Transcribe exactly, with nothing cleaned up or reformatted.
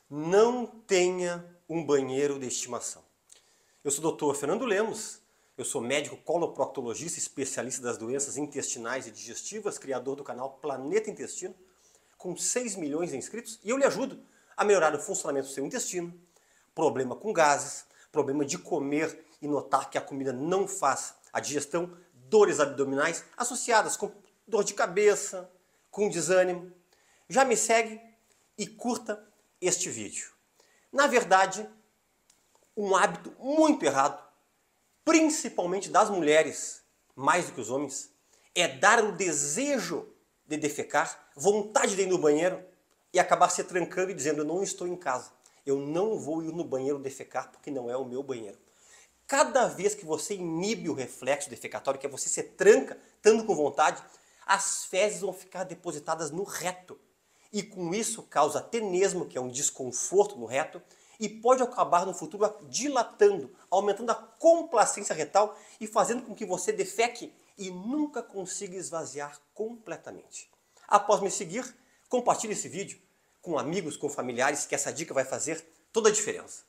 Não tenha um banheiro de estimação. Eu sou o doutor Fernando Lemos, eu sou médico coloproctologista, especialista das doenças intestinais e digestivas, criador do canal Planeta Intestino, com seis milhões de inscritos, e eu lhe ajudo a melhorar o funcionamento do seu intestino, problema com gases, problema de comer e notar que a comida não faz a digestão, dores abdominais associadas com dor de cabeça, com desânimo. Já me segue e curta este vídeo. Na verdade, um hábito muito errado, principalmente das mulheres, mais do que os homens, é dar o desejo de defecar, vontade de ir no banheiro e acabar se trancando e dizendo: eu não estou em casa, eu não vou ir no banheiro defecar porque não é o meu banheiro. Cada vez que você inibe o reflexo defecatório, que é você se tranca, estando com vontade, as fezes vão ficar depositadas no reto. E com isso causa tenesmo, que é um desconforto no reto, e pode acabar no futuro dilatando, aumentando a complacência retal e fazendo com que você defeque e nunca consiga esvaziar completamente. Após me seguir, compartilhe esse vídeo com amigos, com familiares, que essa dica vai fazer toda a diferença.